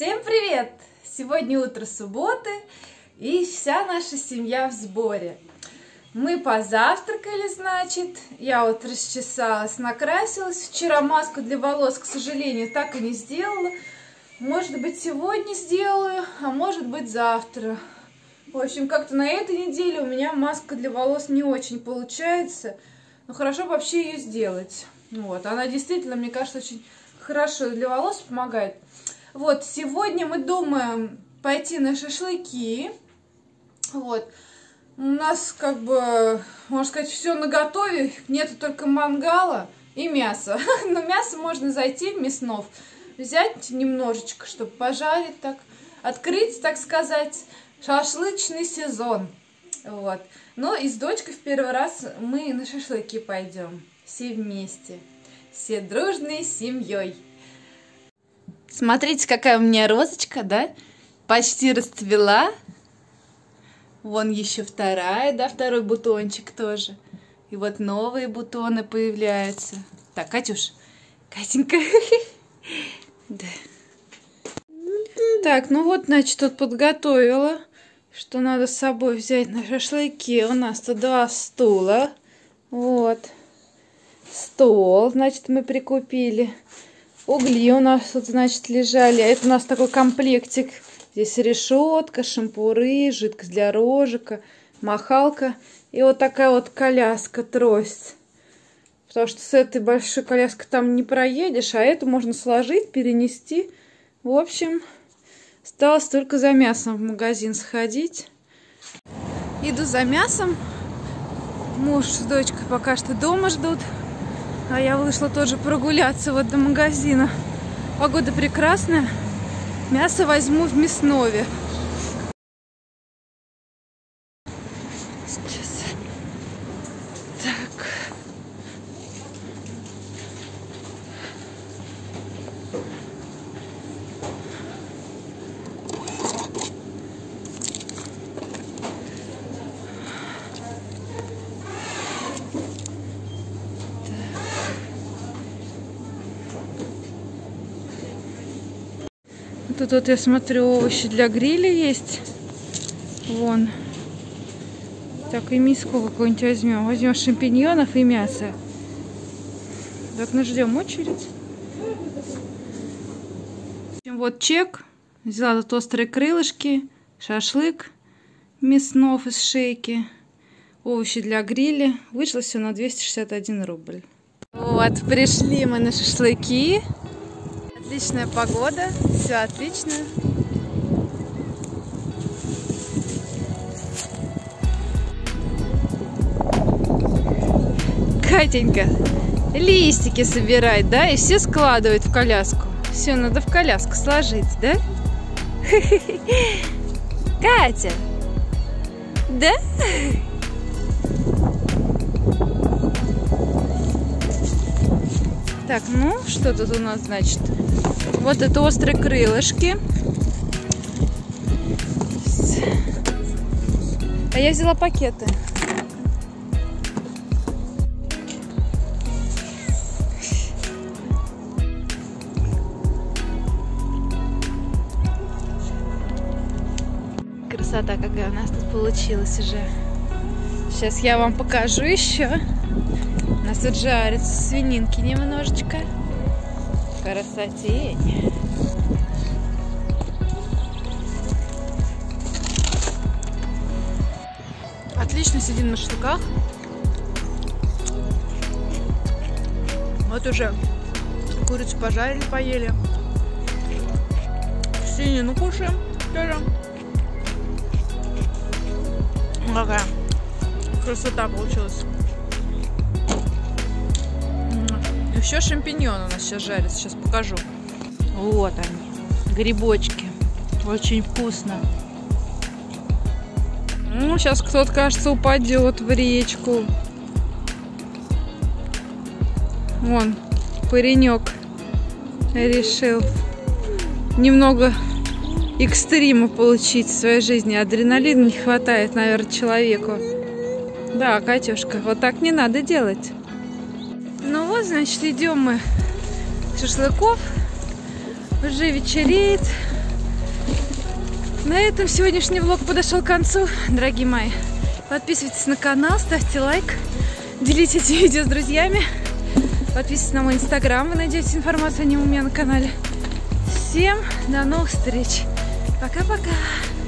Всем привет! Сегодня утро субботы, и вся наша семья в сборе. Мы позавтракали, значит, я вот расчесалась, накрасилась. Вчера маску для волос, к сожалению, так и не сделала. Может быть, сегодня сделаю, а может быть, завтра. В общем, как-то на этой неделе у меня маска для волос не очень получается. Но хорошо вообще ее сделать. Вот, она действительно, мне кажется, очень хорошо для волос помогает. Вот, сегодня мы думаем пойти на шашлыки. Вот. У нас, как бы, можно сказать, все наготове. Нету только мангала и мяса. Но мясо можно зайти в Мяснов, взять немножечко, чтобы пожарить так, открыть, так сказать, шашлычный сезон. Вот. Но и с дочкой в первый раз мы на шашлыки пойдем. Все вместе. Все дружной семьей. Смотрите, какая у меня розочка, да? Почти расцвела. Вон еще вторая, да, второй бутончик тоже. И вот новые бутоны появляются. Так, Катюш, Катенька. Да. Так, ну вот, значит, тут подготовила, что надо с собой взять на шашлыки. У нас тут 2 стула. Вот. Стол, значит, мы прикупили. Угли у нас тут, значит, лежали. Это у нас такой комплектик. Здесь решетка, шампуры, жидкость для рожика, махалка. И вот такая вот коляска, трость. Потому что с этой большой коляской там не проедешь, а эту можно сложить, перенести. В общем, осталось только за мясом в магазин сходить. Иду за мясом. Муж с дочкой пока что дома ждут. А я вышла тоже прогуляться вот до магазина. Погода прекрасная. Мясо возьму в Мяснове. Сейчас. Так. Тут вот я смотрю, овощи для гриля есть. Вон. Так, и миску какую-нибудь возьмем. Возьмем шампиньонов и мясо. Так, ну ждем очередь. Вот чек. Взяла тут острые крылышки, шашлык Мяснов из шейки, овощи для гриля. Вышло все на 261 рубль. Вот, пришли мы на шашлыки. Отличная погода, все отлично. Катенька листики собирает, да, и все складывают в коляску. Все надо в коляску сложить, да? Катя, да? Так, ну, что тут у нас, значит? Вот это острые крылышки. А я взяла пакеты. Красота какая у нас тут получилась уже. Сейчас я вам покажу еще. У нас тут жарится свининки немножечко. Красотень. Отлично сидим на шашлыках. Вот уже курицу пожарили, поели. Свинину кушаем тоже. Какая красота получилась. Еще шампиньоны у нас сейчас жарятся, сейчас покажу. Вот они, грибочки. Очень вкусно. Ну, сейчас кто-то, кажется, упадет в речку. Вон, паренек решил немного экстрима получить в своей жизни. Адреналина не хватает, наверное, человеку. Да, Катюшка, вот так не надо делать. Ну вот, значит, идем мы с шашлыков. Уже вечереет. На этом сегодняшний влог подошел к концу, дорогие мои. Подписывайтесь на канал, ставьте лайк, делитесь видео с друзьями. Подписывайтесь на мой инстаграм, вы найдете информацию о нем у меня на канале. Всем до новых встреч. Пока-пока.